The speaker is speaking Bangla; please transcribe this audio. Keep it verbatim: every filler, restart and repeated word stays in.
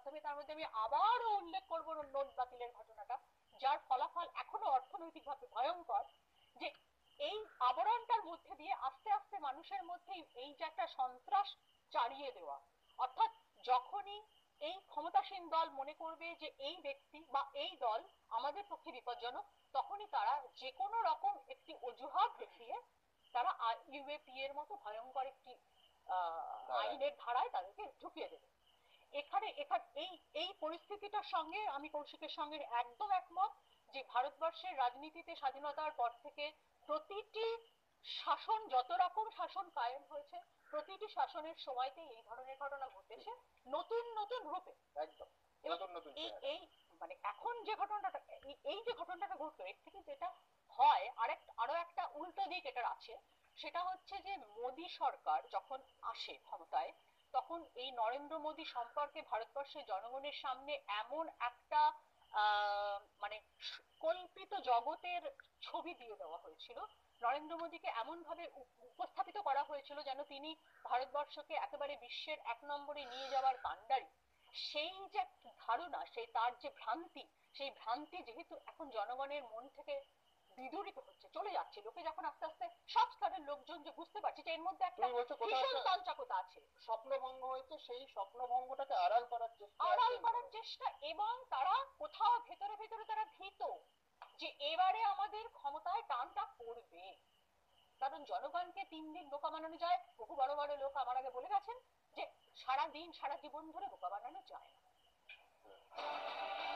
মাধ্যমে। তার মধ্যে আমি আবারও উল্লেখ করবো নোট বাতিলের ঘটনাটা, যার ফলাফল এখনো অর্থনৈতিকভাবে ভয়ঙ্কর। যে এই আবরণটার মধ্যে দিয়ে আস্তে আস্তে মানুষের মধ্যে এই যে একটা সন্ত্রাস চালিয়ে দেওয়া, অর্থাৎ যখনই এই ক্ষমতাসীন দল মনে করবে যে এই ব্যক্তি বা এই দল আমাদের পক্ষে বিপজ্জনক, তখনই তারা যে কোনো রকম একটি অজুহাত দেখিয়ে তারা ইউএপি এর মতো ভয়ঙ্কর একটি আইনের ধারায় তাদেরকে ঢুকিয়ে দেবে। এখানে এখানে এই এই পরিস্থিতিটার সঙ্গে আমি কৌশিকের সঙ্গে একদম একমত যে ভারতবর্ষের রাজনীতিতে স্বাধীনতার পর থেকে প্রতিটি শাসন, যত রকম শাসন কায়েম হয়েছে, প্রতিটি শাসনের সময়তেই এই ধরনের ঘটনা ঘটেছে নতুন নতুন রূপে। একদম এই এই মানে এখন যে ঘটনাটা, এই যে ঘটনাটা ঘটলো, এর থেকে যেটা হয় আরেক আরো একটা উল্টো দিক এটার আছে। সেটা হচ্ছে যে মোদী সরকার যখন আসে ক্ষমতায়, তখন এই নরেন্দ্র মোদী সম্পর্কে ভারতবর্ষের জনগণের সামনে এমন একটা আহ মানে কল্পিত জগতের ছবি দিয়ে দেওয়া হয়েছিল, নরেন্দ্র মোদীকে এমন ভাবে উপস্থাপিত করা হয়েছিল যেন তিনি ভারতবর্ষকে একেবারে বিশ্বের এক নম্বরে নিয়ে যাওয়ার কাণ্ডারি। সেই যে ধারণা, সেই তার যে ভ্রান্তি, সেই ভ্রান্তি যেহেতু এখন জনগণের মন থেকে বিদূরিত হচ্ছে, চলে যাচ্ছে, লোকে যখন আস্তে আস্তে সব স্তরের লোকজন যে বুঝতে পারছে যে এর মধ্যে একটা ভীষণ তঞ্চাকতা আছে, স্বপ্নভঙ্গ হয়েছে, সেই স্বপ্নভঙ্গটাকে আড়াল করার চেষ্টা আড়াল করার চেষ্টা। এবং তারা কোথাও ভেতরে ভেতরে তারা ভীত যে এবারে আমাদের ক্ষমতায় টানটা পড়বে। কারণ জনগণকে তিন দিন বোকা বানানো যায়, বহু বড় বড় লোক আমার আগে বলে গেছেন যে সারা দিন সারা জীবন ধরে বোকা বানানো যায় না।